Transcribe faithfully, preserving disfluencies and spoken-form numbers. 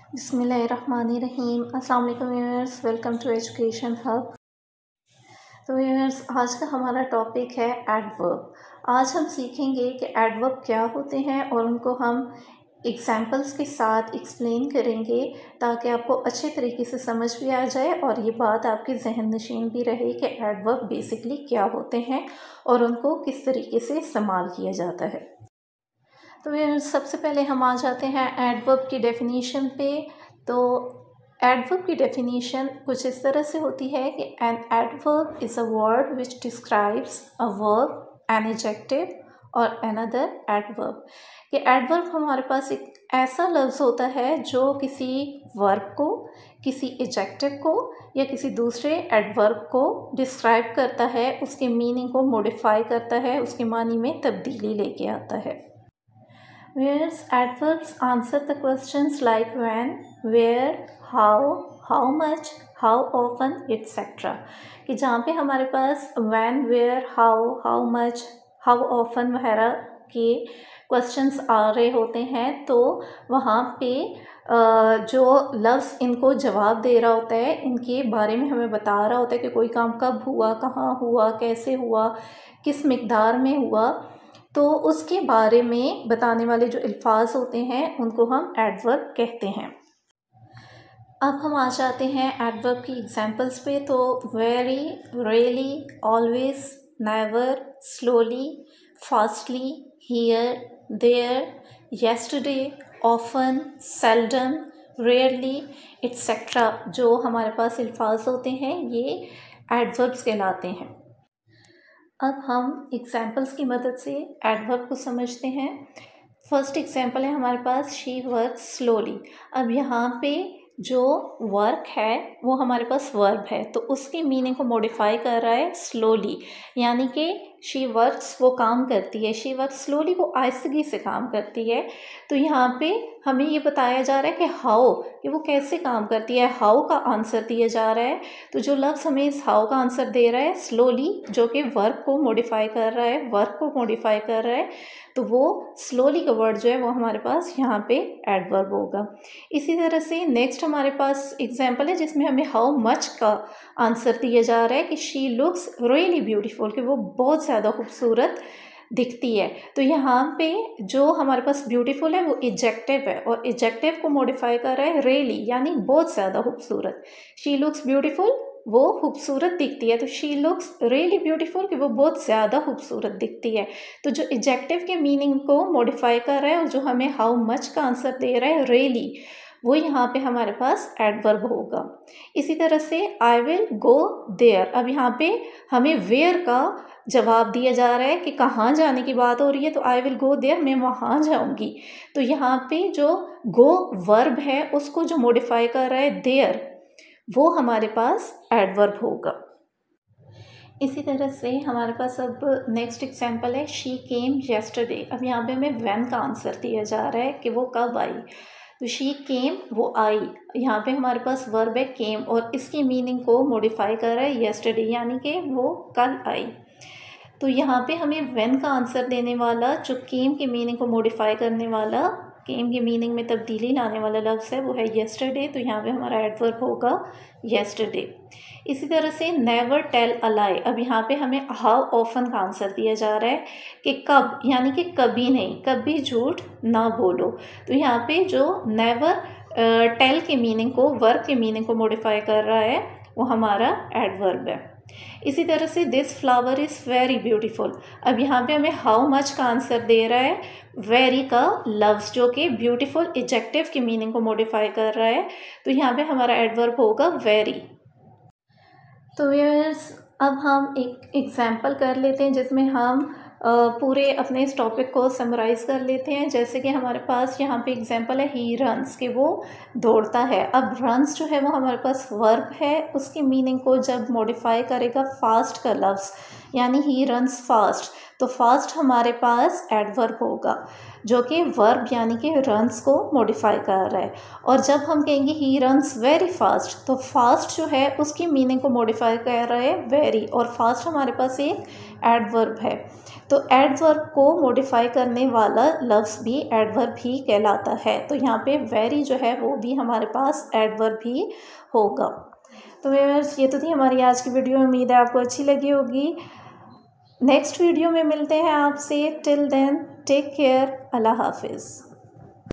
बिस्मिल्लाहिर्रहमानिर्रहीम। अस्सलाम वालेकुम viewers, welcome to education hub. तो व्यूअर्स, आज का हमारा टॉपिक है एडवर्ब। आज हम सीखेंगे कि एडवर्ब क्या होते हैं और उनको हम एग्जाम्पल्स के साथ एक्सप्लेन करेंगे ताकि आपको अच्छे तरीके से समझ भी आ जाए और ये बात आपके जहन नशीन भी रहे कि एडवर्ब बेसिकली क्या होते हैं और उनको किस तरीके से इस्तेमाल किया जाता है। तो ये सबसे पहले हम आ जाते हैं एडवर्ब की डेफिनीशन पे। तो एडवर्ब की डेफिनीशन कुछ इस तरह से होती है कि an adverb is a word which describes a verb, an adjective और अनदर एडवर्ब। कि एडवर्ब हमारे पास एक ऐसा लफ्ज़ होता है जो किसी वर्ब को, किसी एडजेक्टिव को या किसी दूसरे एडवर्ब को डिस्क्राइब करता है, उसके मीनिंग को मॉडिफाई करता है, उसके मानी में तब्दीली लेके आता है। Whereas adverbs answer the questions like when, where, how, how much, how often, et cetera. कि जहाँ पे हमारे पास when, where, how, how much, how often वगैरह के क्वेश्चंस आ रहे होते हैं, तो वहाँ पे जो लफ्ज़ इनको जवाब दे रहा होता है, इनके बारे में हमें बता रहा होता है कि कोई काम कब हुआ, कहाँ हुआ, कैसे हुआ, किस मिकदार में हुआ, तो उसके बारे में बताने वाले जो अल्फाज होते हैं उनको हम एडवर्ब कहते हैं। अब हम आ जाते हैं एडवर्ब की एग्जांपल्स पे। तो very, really, always, never, slowly, fastly, here, there, yesterday, often, seldom, rarely, etcetera जो हमारे पास अल्फाज होते हैं ये एडवर्ब्स कहलाते हैं। अब हम एग्जाम्पल्स की मदद से एडवर्ब को समझते हैं। फर्स्ट एग्जाम्पल है हमारे पास शी वर्क्स स्लोली। अब यहाँ पे जो वर्क है वो हमारे पास वर्ब है, तो उसकी मीनिंग को मॉडिफाई कर रहा है स्लोली, यानी कि शी वर्क्स वो काम करती है, शी वर्क्स स्लोली वो आहिस्तगी से काम करती है। तो यहाँ पे हमें ये बताया जा रहा है कि हाउ, कि वो कैसे काम करती है, हाउ का आंसर दिया जा रहा है। तो जो लफ्ज़ हमें इस हाउ का आंसर दे रहा है स्लोली, जो कि वर्ब को मॉडिफाई कर रहा है, वर्ब को मॉडिफाई कर रहा है, तो वो स्लोली का वर्ड जो है वो हमारे पास यहाँ पे एडवर्ब होगा। इसी तरह से नेक्स्ट हमारे पास एग्जाम्पल है जिसमें हमें हाउ मच का आंसर दिया जा रहा है कि शी लुक्स रियली ब्यूटीफुल, कि वो बहुत ज़्यादा खूबसूरत दिखती है। तो यहाँ पे जो हमारे पास ब्यूटीफुल है वो एडजेक्टिव है और एडजेक्टिव को मॉडिफाई कर रहा है रियली, यानी बहुत ज़्यादा खूबसूरत। शी लुक्स ब्यूटीफुल वो खूबसूरत दिखती है, तो शी लुक्स रियली ब्यूटीफुल कि वो बहुत ज़्यादा खूबसूरत दिखती है। तो जो एडजेक्टिव के मीनिंग को मॉडिफाई कर रहा है और जो हमें हाउ मच का आंसर दे रहा है रियली, वो यहाँ पे हमारे पास एडवर्ब होगा। इसी तरह से आई विल गो देयर। अब यहाँ पे हमें वेयर का जवाब दिया जा रहा है कि कहाँ जाने की बात हो रही है, तो आई विल गो देयर, मैं वहाँ जाऊँगी। तो यहाँ पे जो गो वर्ब है उसको जो मॉडिफाई कर रहा है देयर, वो हमारे पास एडवर्ब होगा। इसी तरह से हमारे पास अब नेक्स्ट एग्जांपल है शी केम येस्टरडे। अब यहाँ पे हमें व्हेन का आंसर दिया जा रहा है कि वो कब आई। तो शी केम वो आई, यहाँ पे हमारे पास वर्ब है केम और इसकी मीनिंग को मॉडिफाई कर रहा है येस्टरडे, यानी कि वो कल आई। तो यहाँ पे हमें व्हेन का आंसर देने वाला, जो केम की मीनिंग को मॉडिफाई करने वाला, केम की मीनिंग में तब्दीली लाने वाला लफ्ज़ है वो है येस्टरडे। तो यहाँ पे हमारा एडवर्ब होगा येस्टरडे। इसी तरह से नेवर टेल अ लाई। अब यहाँ पे हमें हाउ ऑफन का आंसर दिया जा रहा है कि कब, यानी कि कभी नहीं, कभी झूठ ना बोलो। तो यहाँ पे जो नेवर टेल के मीनिंग को, वर्ब के मीनिंग को मॉडिफाई कर रहा है वो हमारा एडवर्ब है। इसी तरह से this flower is very beautiful. अब यहाँ पे हमें हाउ मच का आंसर दे रहा है वेरी का लफ्ज़, जो कि ब्यूटीफुल एडजेक्टिव की मीनिंग को मॉडिफाई कर रहा है। तो यहाँ पे हमारा एडवर्ब होगा वेरी। तो व्यूअर्स, अब हम एक एग्जाम्पल कर लेते हैं जिसमें हम पूरे अपने इस टॉपिक को समराइज़ कर लेते हैं। जैसे कि हमारे पास यहाँ पे एग्जांपल है ही रन्स, कि वो दौड़ता है। अब रन्स जो है वो हमारे पास वर्ब है, उसकी मीनिंग को जब मॉडिफाई करेगा फास्ट का लफ्ज़, यानी ही रन्स फास्ट, तो फास्ट हमारे पास एडवर्ब होगा जो कि वर्ब यानी कि रन्स को मॉडिफाई कर रहा है। और जब हम कहेंगे ही रन्स वेरी फास्ट, तो फास्ट जो है उसकी मीनिंग को मॉडिफाई कर रहा है वेरी, और फास्ट हमारे पास एक एडवर्ब है। तो एडवर्ब को मॉडिफाई करने वाला लफ्ज़ भी एडवर्ब ही कहलाता है। तो यहाँ पे वेरी जो है वो भी हमारे पास एडवर्ब ही होगा। तो व्यूअर्स ये तो थी हमारी आज की वीडियो, उम्मीद है आपको अच्छी लगी होगी। नेक्स्ट वीडियो में मिलते हैं आपसे। टिल देन टेक केयर, अल्लाह हाफिज़।